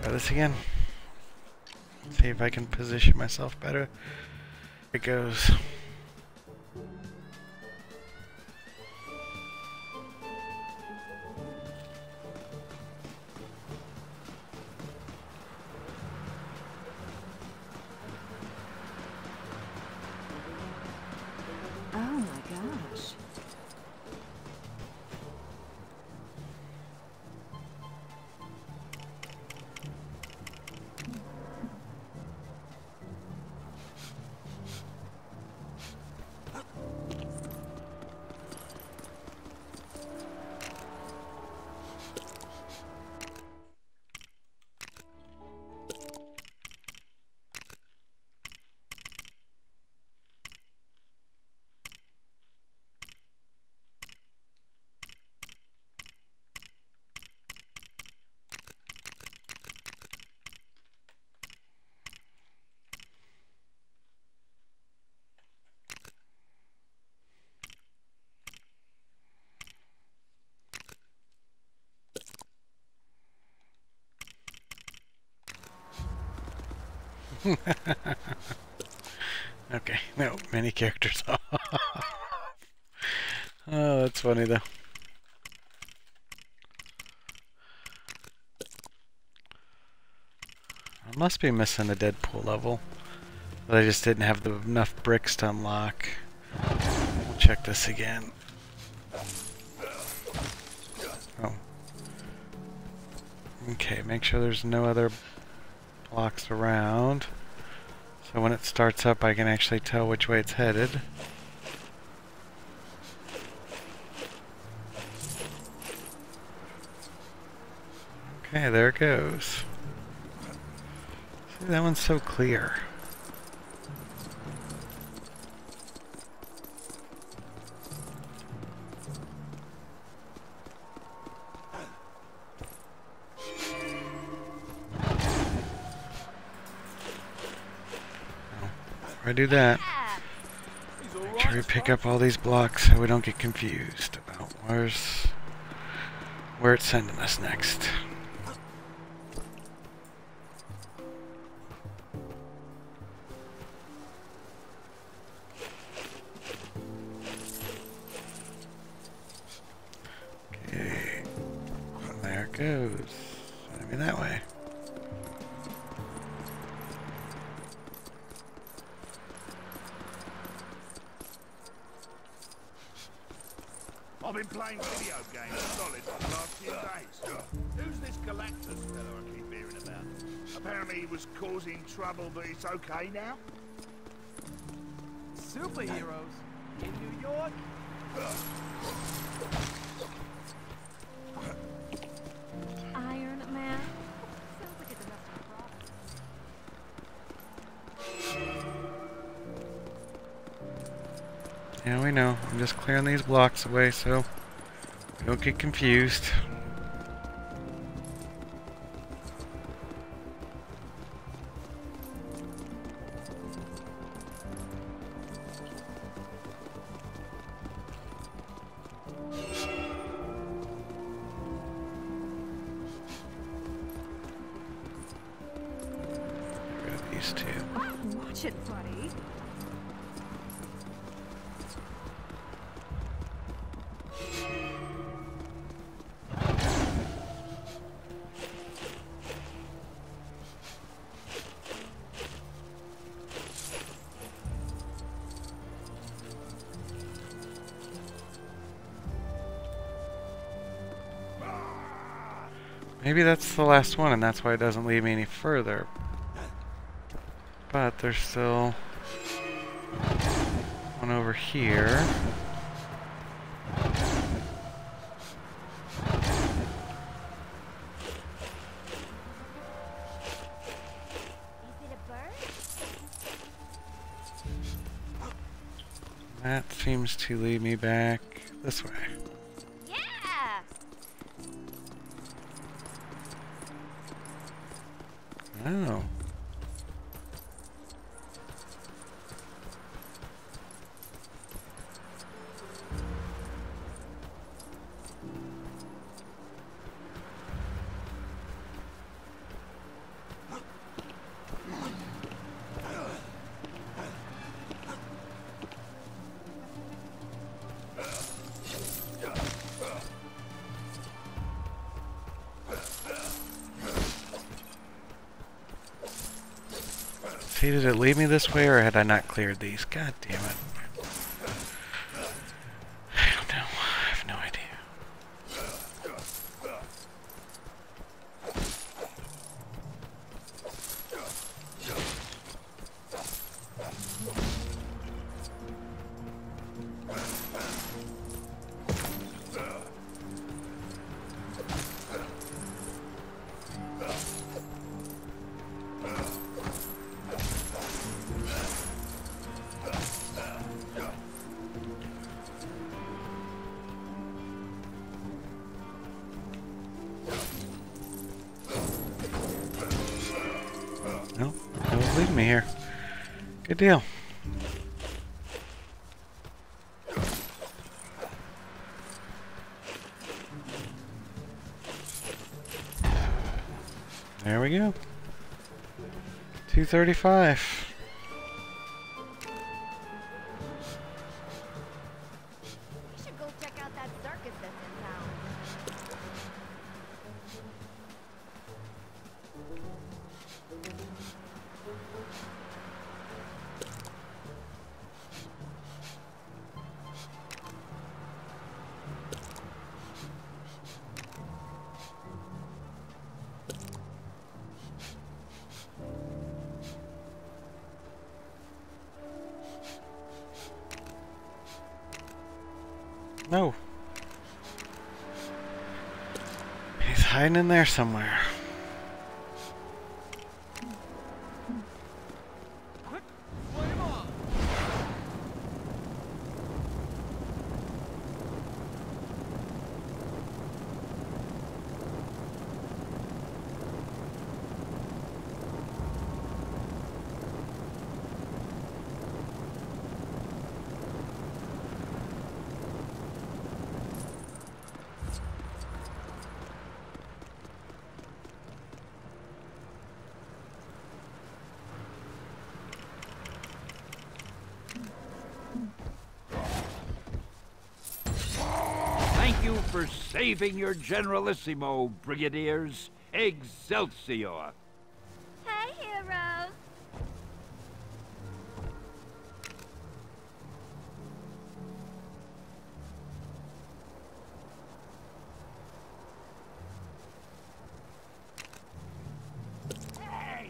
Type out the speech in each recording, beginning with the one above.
Try this again. See if I can position myself better. Here it goes. Oh my gosh. Okay, no, many characters off. Oh, that's funny though. I must be missing a Deadpool level, but I just didn't have enough bricks to unlock. We'll check this again. Oh. Okay, make sure there's no other blocks around. So when it starts up, I can actually tell which way it's headed. Okay, there it goes. See, that one's so clear. Before I do that, make sure we pick up all these blocks so we don't get confused about where it's sending us next. Okay, there it goes. Maybe that way. I've been playing video games solid for the last few days. Who's this Galactus fellow I keep hearing about? Apparently he was causing trouble, but it's okay now? Superheroes in New York? Iron Man? Sounds like a domestic problem. Yeah, we know. I'm just clearing these blocks away so we don't get confused. Get rid of these two. Watch it, buddy. Maybe that's the last one and that's why it doesn't lead me any further. But there's still one over here. That seems to lead me back this way. Yeah! Oh. See, did it lead me this way, or had I not cleared these? God damn it. I don't know. I have no idea. No, that was leading me here. Good deal. There we go. 235. We should go check out that circus that's in town. No. He's hiding in there somewhere. Thank you for saving your Generalissimo, Brigadiers. Excelsior! Hey, heroes! Hey!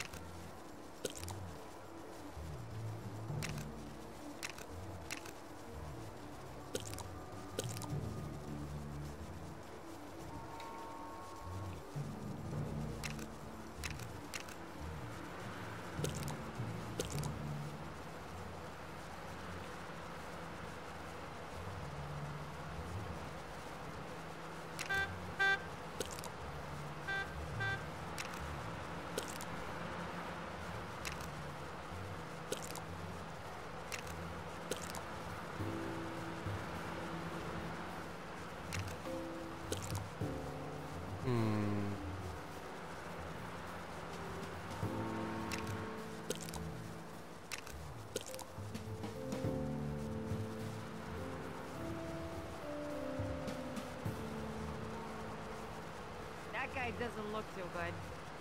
That guy doesn't look too good.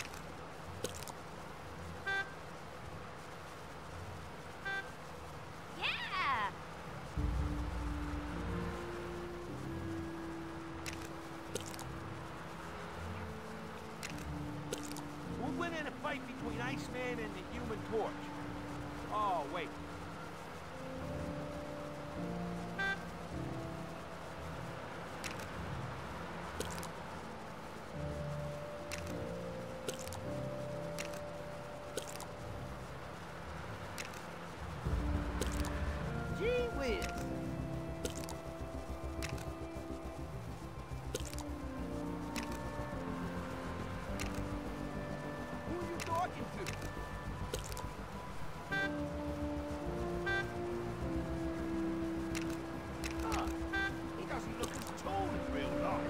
Yeah! We're winning a fight between Iceman and the Human Torch. Oh, wait. Gee whiz. Who are you talking to? Huh. He doesn't look as tall in real life.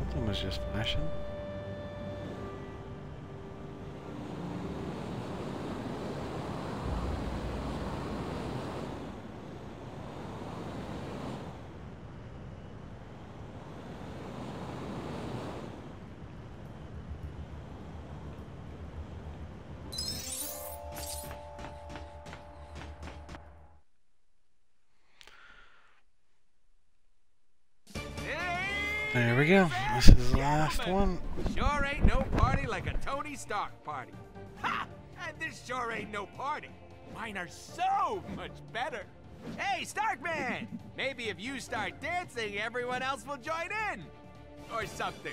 Something was just flashing. There we go. This is the last one. Sure ain't no party like a Tony Stark party. Ha! And this sure ain't no party. Mine are so much better. Hey, Starkman! Maybe if you start dancing, everyone else will join in. Or something.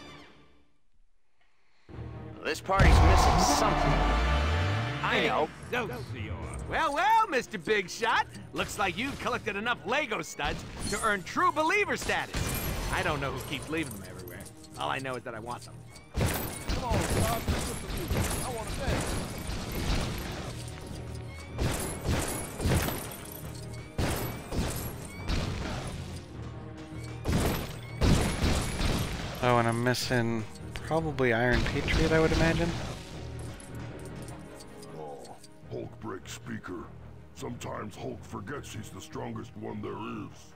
This party's missing something. I know. Well, Mr. Big Shot. Looks like you've collected enough Lego studs to earn true believer status. I don't know who keeps leaving them everywhere. All I know is that I want them. Come on, Bob. Listen to me. I want to dance. Oh, and I'm missing probably Iron Patriot, I would imagine. Oh, Hulk breaks speaker. Sometimes Hulk forgets he's the strongest one there is.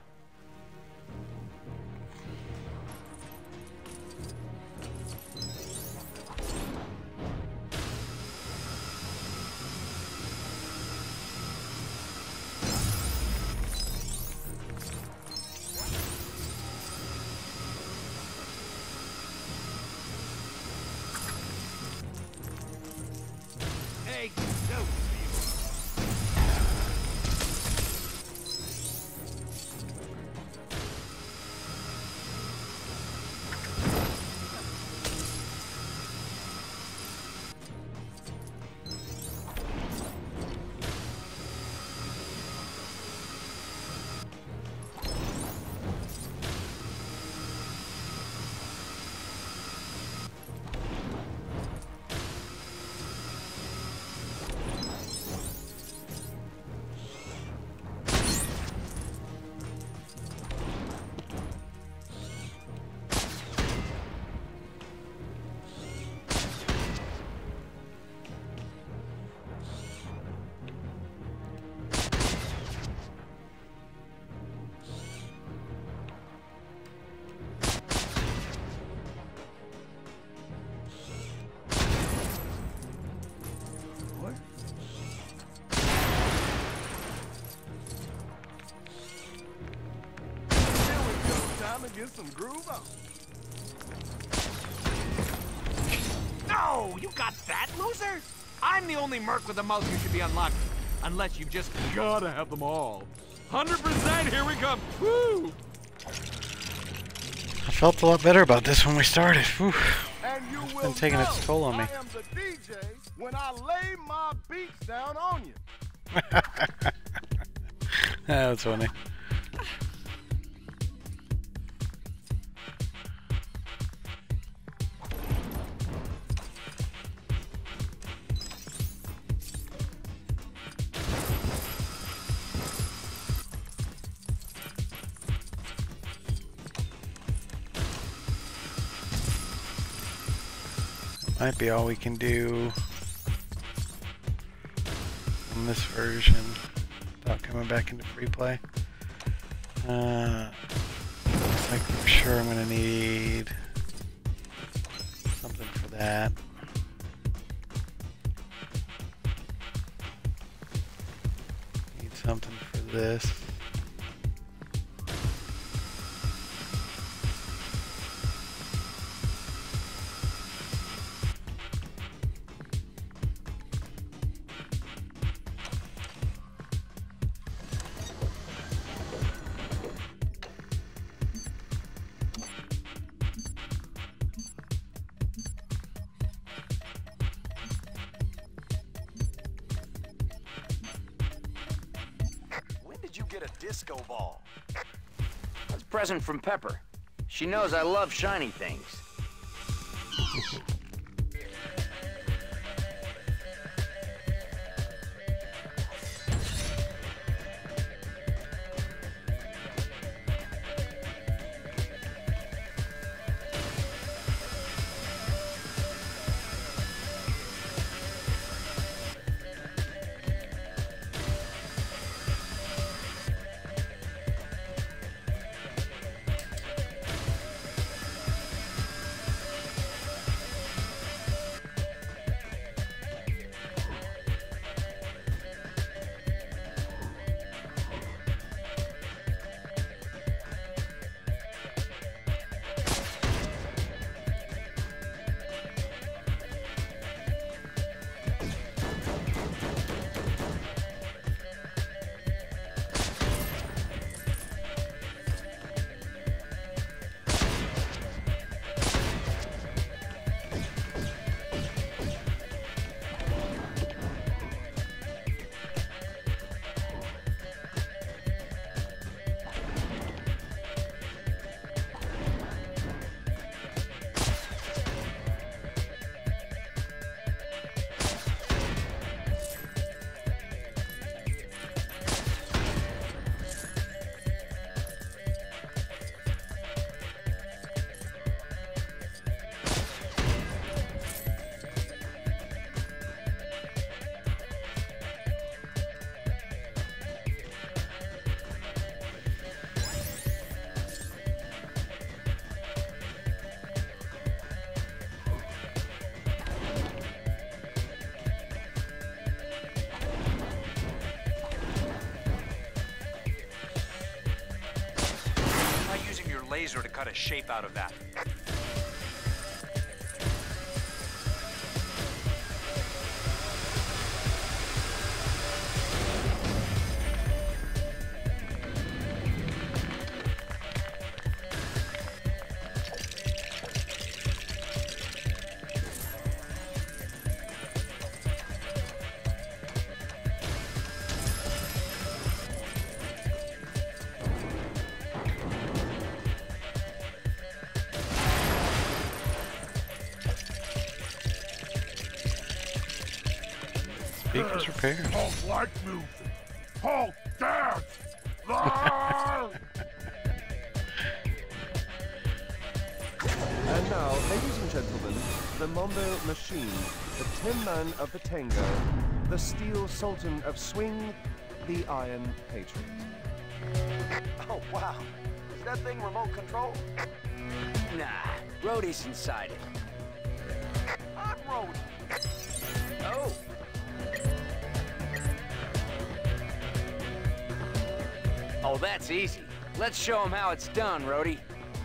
Hey, no. Get some groove on. No, you got that, loser? I'm the only merc with a mouth you should be unlocking. Unless you've just gotta have them all. 100%, here we come. Woo! I felt a lot better about this when we started. Whew. And you It's will been taking its know toll on me. I am the DJ when I lay my beats down on you. That's funny. Might be all we can do on this version without coming back into free play. Looks like for sure I'm gonna need something for that. Need something for this. You get a disco ball. That's a present from Pepper. She knows I love shiny things. laser to cut a shape out of that. Speakers repaired. Halt like music. Halt dance. Ah! And now, ladies and gentlemen, the Mondo Machine, the Tin Man of the Tango, the Steel Sultan of Swing, the Iron Patriot. Oh, wow. Is that thing remote control? Nah, Rhodey's inside it. I'm Rhodey. Oh. Oh, that's easy. Let's show him how it's done, Rhodey.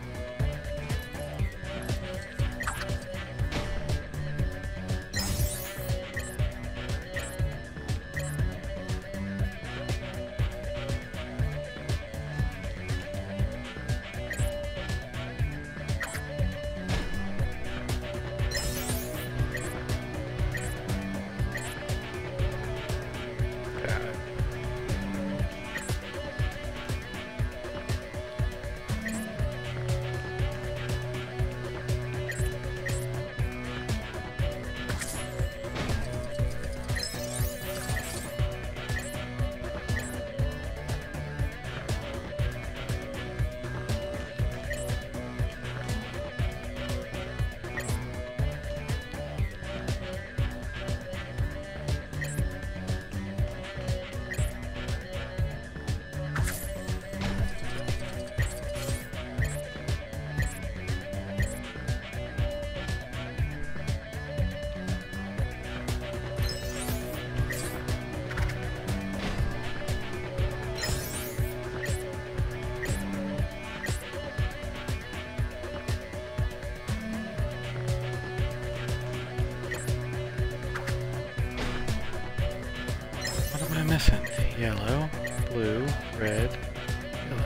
What am I missing? Yellow, blue, red, yellow.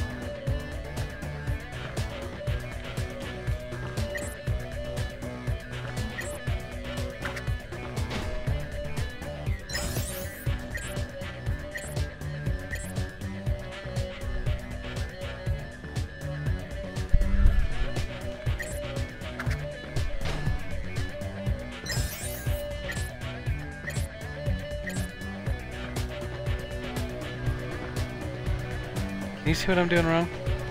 Can you see what I'm doing wrong?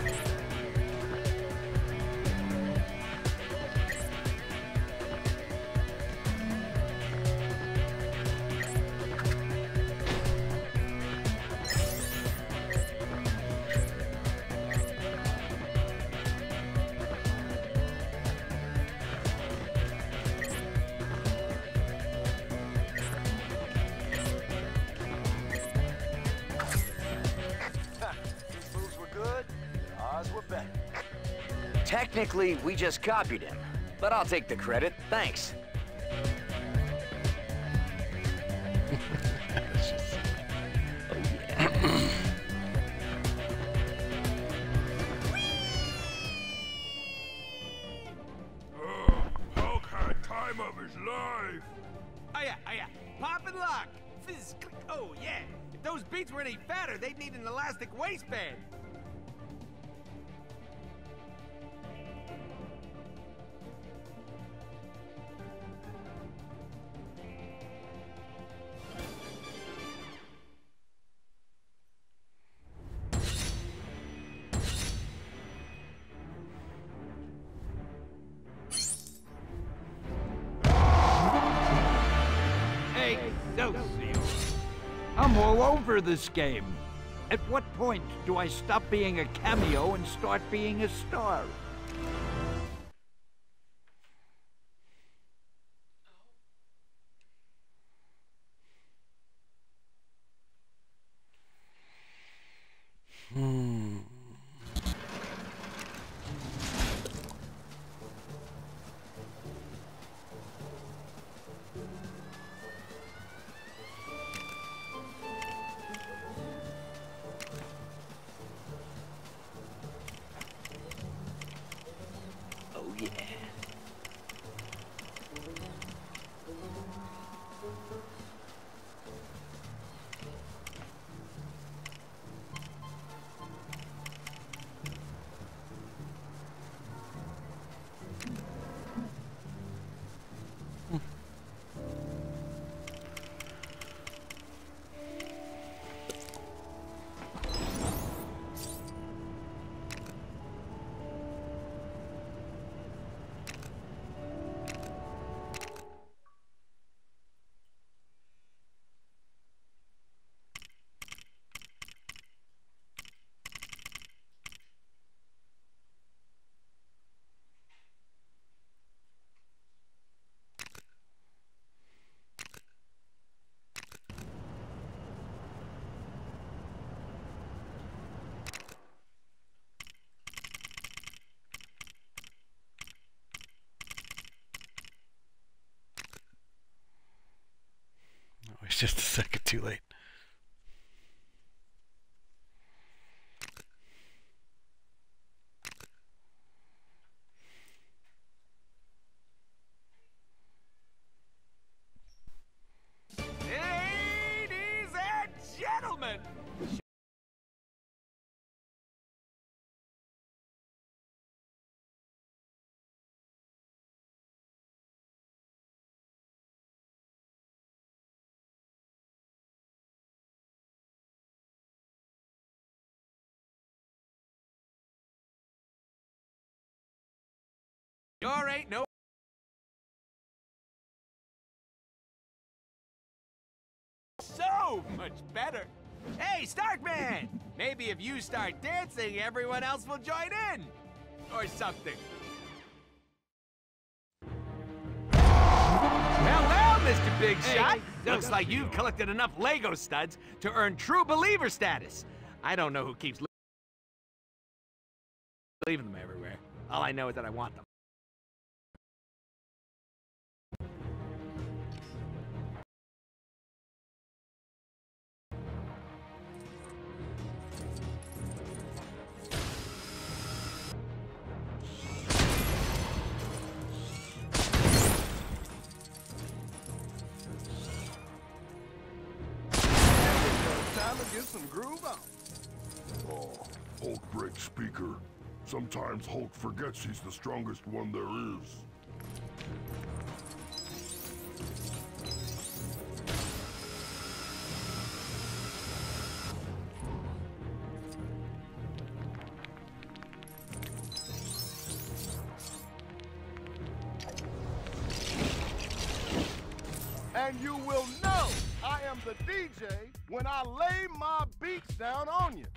Technically, we just copied him, but I'll take the credit. Thanks. Hulk had time of his life. Oh yeah. Pop and lock. Fizz, click. Oh yeah. If those beats were any fatter, they'd need an elastic waistband. I'm all over this game. At what point do I stop being a cameo and start being a star? just a second too late. Ladies and gentlemen! Sure ain't no so much better. Hey, Starkman! Maybe if you start dancing, everyone else will join in. Or something. Well, Mr. Big Shot. Looks like you've collected enough Lego studs to earn true believer status. I don't know who keeps leaving them everywhere. All I know is that I want them. Time to get some groove on. Oh, Hulk breaks speaker. Sometimes Hulk forgets he's the strongest one there is. And you will know I am the DJ when I lay my beats down on you.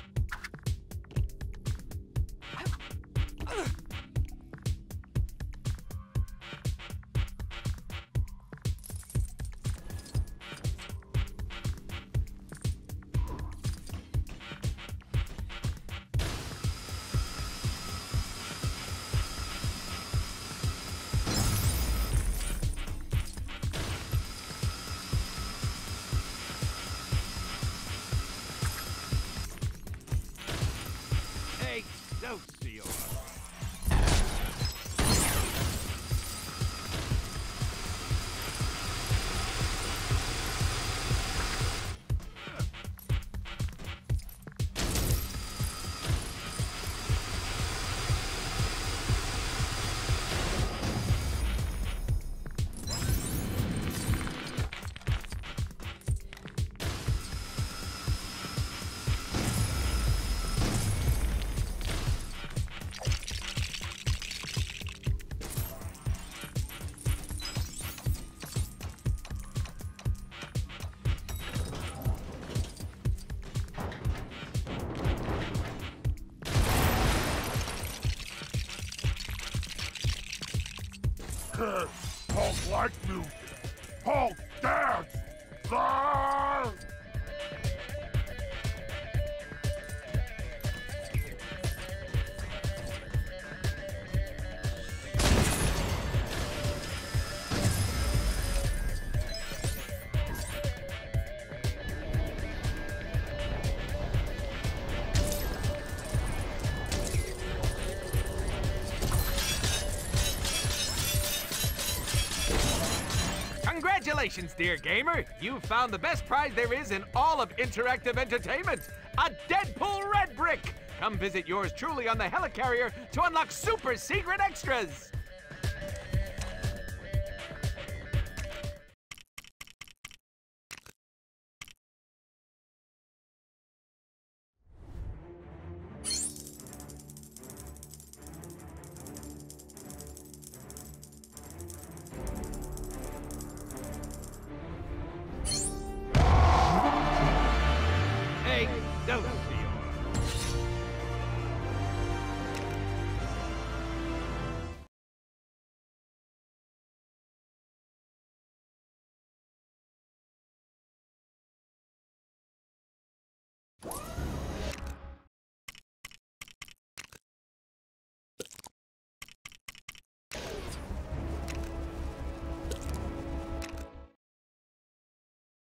Hulk like music. Hulk dance. Ah! Congratulations, dear gamer! You've found the best prize there is in all of interactive entertainment, a Deadpool Red Brick! Come visit yours truly on the Helicarrier to unlock super secret extras!